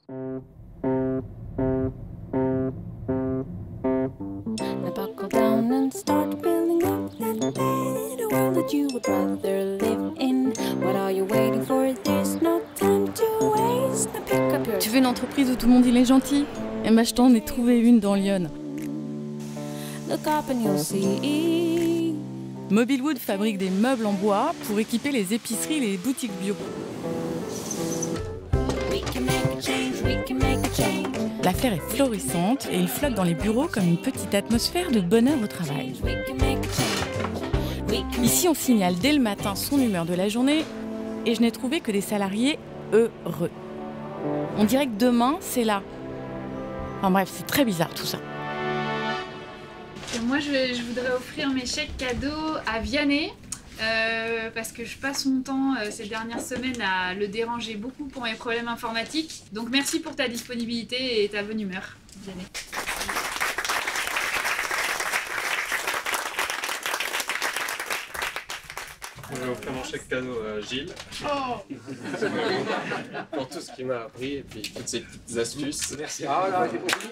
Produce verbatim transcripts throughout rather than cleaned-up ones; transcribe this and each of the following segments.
Tu veux une entreprise où tout le monde il est gentil? Eh ben, je t'en ai trouvé une dans Lyon. Mobilwood fabrique des meubles en bois pour équiper les épiceries et les boutiques bio. L'affaire est florissante et il flotte dans les bureaux comme une petite atmosphère de bonheur au travail. Ici, on signale dès le matin son humeur de la journée et je n'ai trouvé que des salariés heureux. On dirait que demain, c'est là. Enfin bref, c'est très bizarre tout ça. Moi, je, je voudrais offrir mes chèques cadeaux à Vianney euh, parce que je passe mon temps euh, ces dernières semaines à le déranger beaucoup pour mes problèmes informatiques. Donc merci pour ta disponibilité et ta bonne humeur, Vianney. Je vais offrir mon chèque cadeau à Gilles. Oh pour tout ce qu'il m'a appris et puis toutes ces petites astuces. Merci. Ah, là, j'ai compris.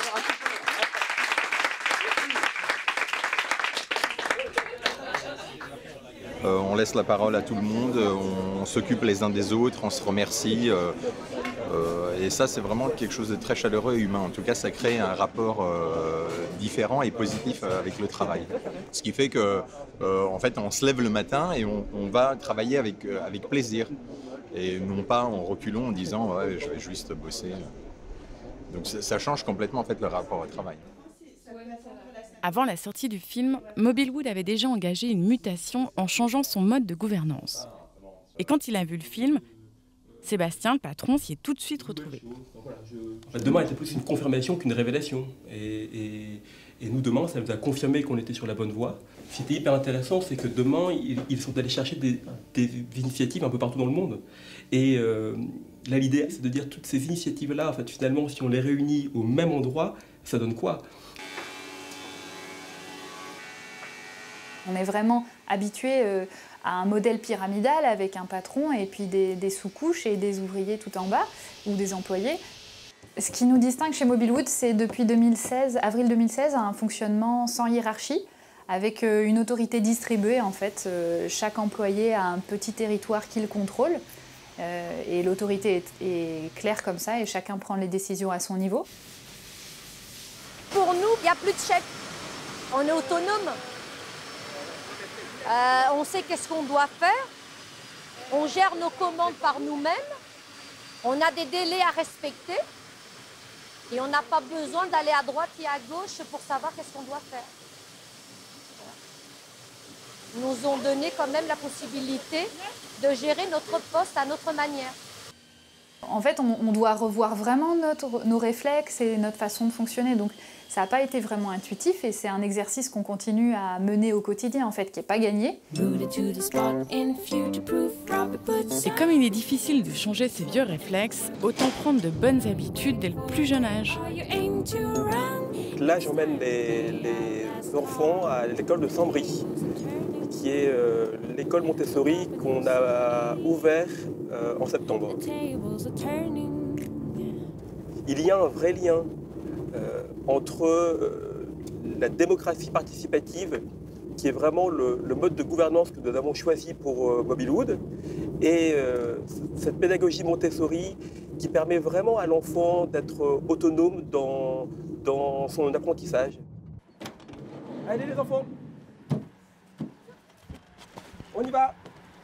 Euh, on laisse la parole à tout le monde, on, on s'occupe les uns des autres, on se remercie. Euh, euh, et ça, c'est vraiment quelque chose de très chaleureux et humain. En tout cas, ça crée un rapport euh, différent et positif avec le travail. Ce qui fait que, euh, en fait, on se lève le matin et on, on va travailler avec, euh, avec plaisir. Et non pas en reculant en disant ouais, je vais juste bosser. Donc ça, ça change complètement en fait, le rapport au travail. Avant la sortie du film, Mobilwood avait déjà engagé une mutation en changeant son mode de gouvernance. Et quand il a vu le film, Sébastien, le patron, s'y est tout de suite retrouvé. Demain était plus une confirmation qu'une révélation. Et, et, et nous, demain, ça nous a confirmé qu'on était sur la bonne voie. Ce qui était hyper intéressant, c'est que demain, ils, ils sont allés chercher des, des initiatives un peu partout dans le monde. Et euh, là, l'idée, c'est de dire toutes ces initiatives-là, en fait, finalement, si on les réunit au même endroit, ça donne quoi ? On est vraiment habitué euh, à un modèle pyramidal avec un patron et puis des, des sous-couches et des ouvriers tout en bas, ou des employés. Ce qui nous distingue chez Mobilwood, c'est depuis deux mille seize, avril deux mille seize, un fonctionnement sans hiérarchie, avec euh, une autorité distribuée en fait. Euh, chaque employé a un petit territoire qu'il contrôle, euh, et l'autorité est, est claire comme ça, et chacun prend les décisions à son niveau. Pour nous, il n'y a plus de chef. On est autonome. Euh, on sait qu'est-ce qu'on doit faire, on gère nos commandes par nous-mêmes, on a des délais à respecter et on n'a pas besoin d'aller à droite et à gauche pour savoir qu'est-ce qu'on doit faire. Ils nous ont donné quand même la possibilité de gérer notre poste à notre manière. En fait, on, on doit revoir vraiment notre, nos réflexes et notre façon de fonctionner. Donc, ça n'a pas été vraiment intuitif et c'est un exercice qu'on continue à mener au quotidien, en fait, qui n'est pas gagné. Et comme il est difficile de changer ses vieux réflexes, autant prendre de bonnes habitudes dès le plus jeune âge. Là, j'emmène les, les enfants à l'école de Saint-Brie, qui est euh, l'école Montessori qu'on a ouvert euh, en septembre. Il y a un vrai lien euh, entre euh, la démocratie participative, qui est vraiment le, le mode de gouvernance que nous avons choisi pour euh, Mobilwood, et euh, cette pédagogie Montessori qui permet vraiment à l'enfant d'être autonome dans, dans son apprentissage. Allez les enfants, on y va!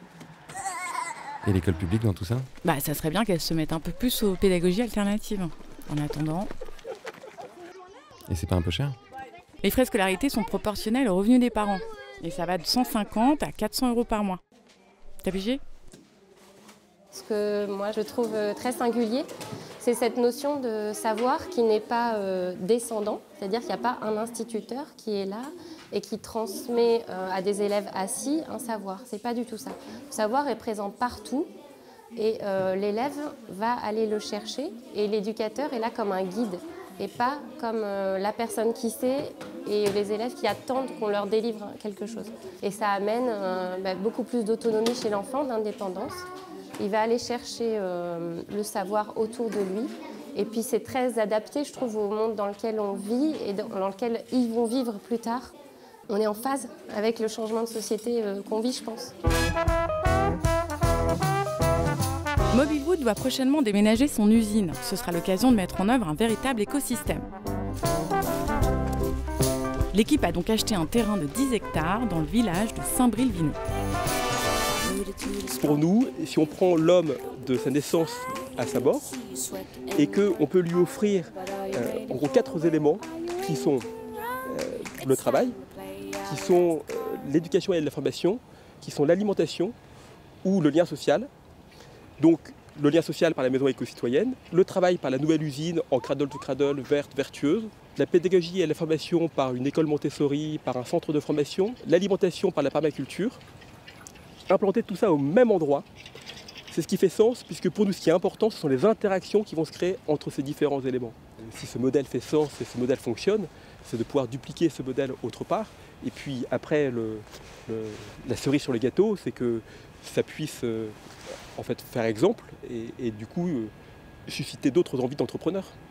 Et l'école publique dans tout ça? Bah, ça serait bien qu'elle se mette un peu plus aux pédagogies alternatives. En attendant... Et c'est pas un peu cher? Les frais de scolarité sont proportionnels aux revenus des parents. Et ça va de cent cinquante à quatre cents euros par mois. T'as pigé? Ce que moi je trouve très singulier, c'est cette notion de savoir qui n'est pas euh, descendant. C'est-à-dire qu'il n'y a pas un instituteur qui est là et qui transmet euh, à des élèves assis un savoir. C'est pas du tout ça. Le savoir est présent partout et euh, l'élève va aller le chercher et l'éducateur est là comme un guide et pas comme euh, la personne qui sait et les élèves qui attendent qu'on leur délivre quelque chose. Et ça amène euh, bah, beaucoup plus d'autonomie chez l'enfant, d'indépendance. Il va aller chercher euh, le savoir autour de lui Et puis c'est très adapté, je trouve, au monde dans lequel on vit et dans lequel ils vont vivre plus tard. On est en phase avec le changement de société qu'on vit, je pense. Mobilwood va prochainement déménager son usine. Ce sera l'occasion de mettre en œuvre un véritable écosystème. L'équipe a donc acheté un terrain de dix hectares dans le village de Saint-Bril-Vineux. Pour nous, si on prend l'homme de sa naissance à sa mort et qu'on peut lui offrir euh, en gros quatre éléments qui sont euh, le travail, qui sont euh, l'éducation et la formation, qui sont l'alimentation ou le lien social. Donc le lien social par la maison éco-citoyenne, le travail par la nouvelle usine en cradle to cradle, verte, vertueuse, la pédagogie et la formation par une école Montessori, par un centre de formation, l'alimentation par la permaculture. Implanter tout ça au même endroit, c'est ce qui fait sens, puisque pour nous ce qui est important, ce sont les interactions qui vont se créer entre ces différents éléments. Si ce modèle fait sens et ce modèle fonctionne, c'est de pouvoir dupliquer ce modèle autre part. Et puis après, le, le, la cerise sur le gâteau, c'est que ça puisse euh, en fait, faire exemple et, et du coup euh, susciter d'autres envies d'entrepreneurs.